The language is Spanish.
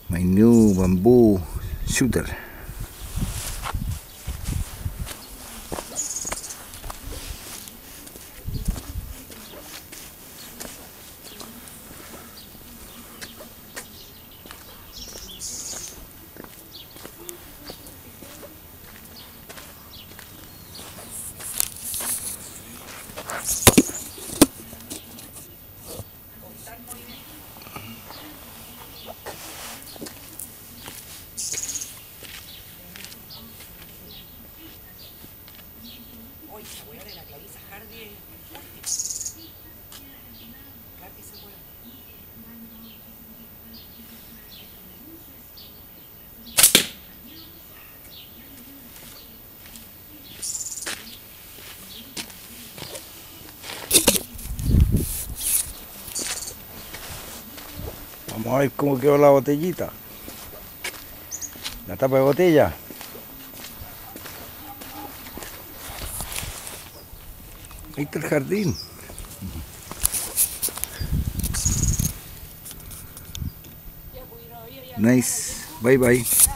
My new bamboo shooter. Vamos a ver cómo quedó la botellita. La tapa de botella. Ahí está el jardín. Nice. Bye bye.